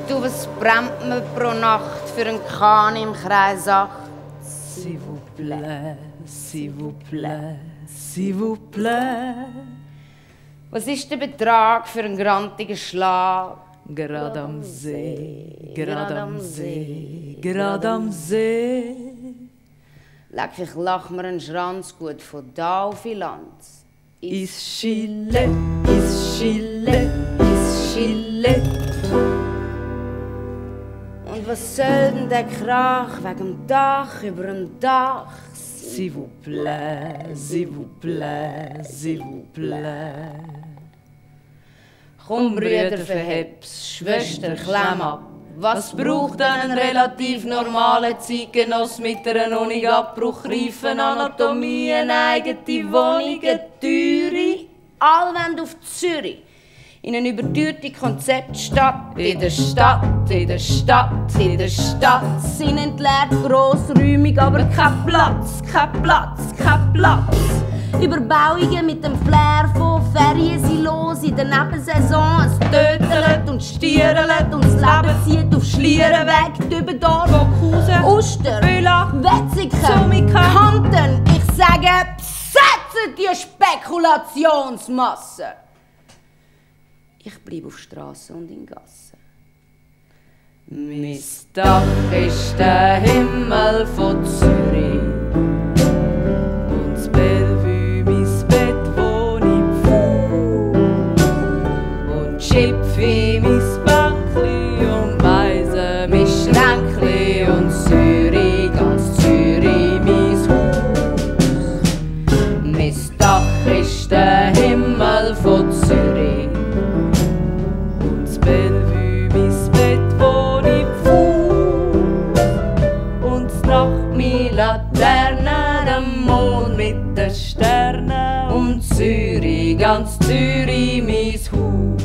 Du, was brennt mir pro Nacht für einen Kahn im Kreis 8? S'il vous plaît, s'il vous plaît, s'il vous plaît. Was ist der Betrag für einen grantigen Schlag? Gerade am See, gerade am See, gerade am See. Leck, ich lach mir einen Schranz gut von da auf Lanz. Is Chile, is Chile, is Chile. Und was soll denn der Krach wegen dem Dach über dem Dach? S'il vous plaît, s'il vous plaît, s'il vous plaît. Komm, Brüder, verheb's, Schwester, klemm ab. Was braucht einen relativ normalen Zeitgenoss mit einer noch nicht abbruchreifen Anatomie, eine eigene Wohnung, eine teure Allwend auf Zürich? In eine überteuerte Konzeptstadt, in der Stadt, in der Stadt, in der Stadt. Sind entleert, grossräumig, aber kein Platz, kein Platz, kein Platz. Überbauungen mit dem Flair von Feriensilos in der Nebensaison. Es tötelt und stierelt und das Leben zieht auf Schlieren weg. Dübendorf, Bockhausen, Uster, Bülach, Wetzikon, Zumika, Kanten. Ich sage, besetzen die Spekulationsmasse. Ich bleibe auf Straße und in Gassen. Mein Dach ist der Himmel von Zürich. Und das Bellevue mein Bett, wo ich fuhr. Und Schipfi mein Bänkli und Meise mein Schränkli. Und Zürich, ganz Zürich mein Haus. Mein Dach ist der Himmel von Zürich. Bellevue, mein Bett, wo ich fuhr. Und Nacht, meine Laterne, der Mond mit den Sternen. Und Zürich, ganz Zürich, mein Haus.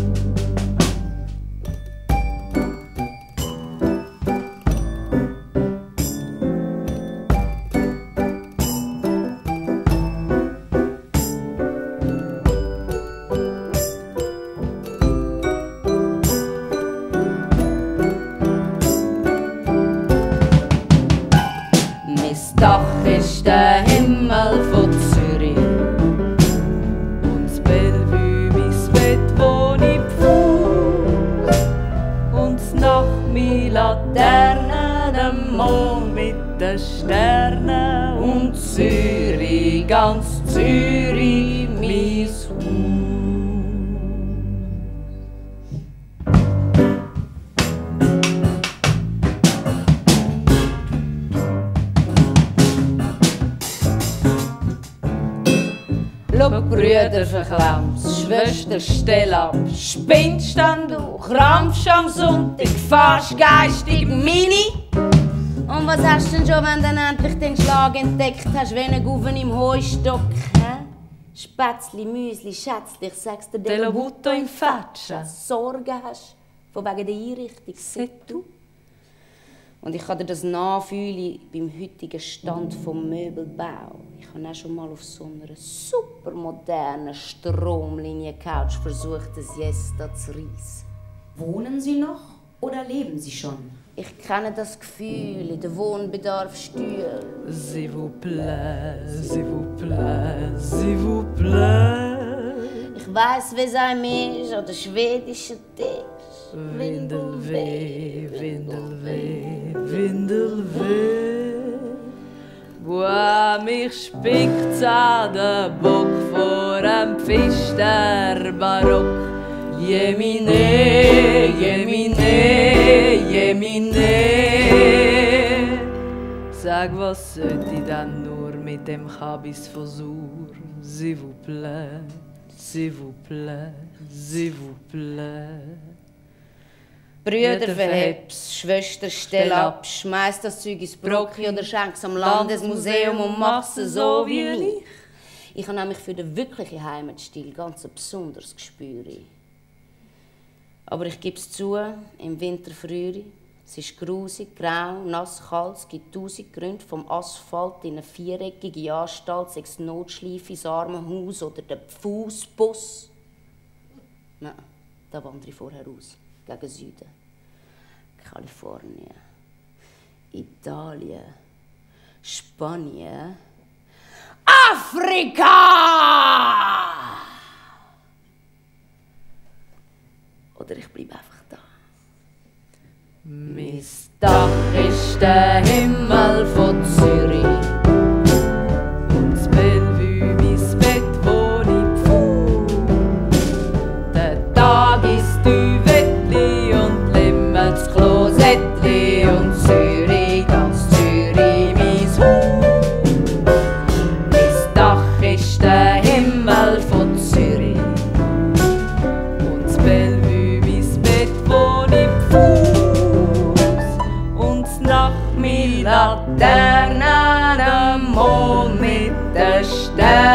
Dach ist der Himmel von Zürich. Und das Bellevue mein Bett, wo ich fuhr. Und das Nacht meine Laterne, der Mond mit den Sternen. Und Zürich, ganz Zürich, mein Haus. Schau, Brüder, verklemm's, Schwester, stell ab. Spinnst dann du, krampfst am Sonntag, fahrst geistig Mini. Und was hast du denn schon, wenn du endlich den Schlag entdeckt hast, wie ein Guven im Heustock? Spätzli, Müsli, Schätzli, ich sag's dir, Dello butto in faccia. Sorge hast, von wegen der Einrichtung, seht du? Und ich kann dir das nachfühlen beim heutigen Stand vom Möbelbau. Ich habe auch schon mal auf so einer super modernen Stromlinie-Couch versucht, eine Siesta zu reissen. Wohnen Sie noch oder leben Sie schon? Ich kenne das Gefühl in der Wohnbedarfssteuer. S'il vous plaît, s'il vous plaît, s'il vous plaît. Ich weiss, wie es einem ist an der schwedischen Tisch. Windelweh, Windelweh, Windelweh. Boah, mich spickt's an den Bock vor einem Pfister-Barock. Jemine, Jemine, Jemine. Sag, was sollte ich denn nur mit dem Kabis von Sur? S'il vous plaît, s'il vous plaît, s'il vous plaît. Brüder, verheb's, Schwester, stell ab, schmeiß das Zeug ins Brocki oder schenk's am Landesmuseum und mach's so wie ich. Ich habe nämlich für den wirklichen Heimatstil ganz ein besonderes Gespür. Aber ich gebe es zu, im Winter friere ich. Es ist grusig, grau, nass, kalt, es gibt 1000 Gründe, vom Asphalt in eine viereckige Anstalt, sei es Notschleife ins Armenhaus oder der Fußbus. Nein, da wandere ich vorher aus, gegen Süden. Kalifornien, Italien, Spanien, Afrika! Oder ich bleibe einfach da. Mein Dach ist der Himmel von Zürich. Und das Bellevue mein Bett, wo ich pfuhr. Der Tag ist Düwettli und Limmel das Klosettli und Zürich, ganz Zürich mein Haus. Mein Dach ist der Himmel von Zürich. Und das Bellevue mein Bett, wo ich pfuhr. Und nach mir Laterne am Mond mit den Sternen.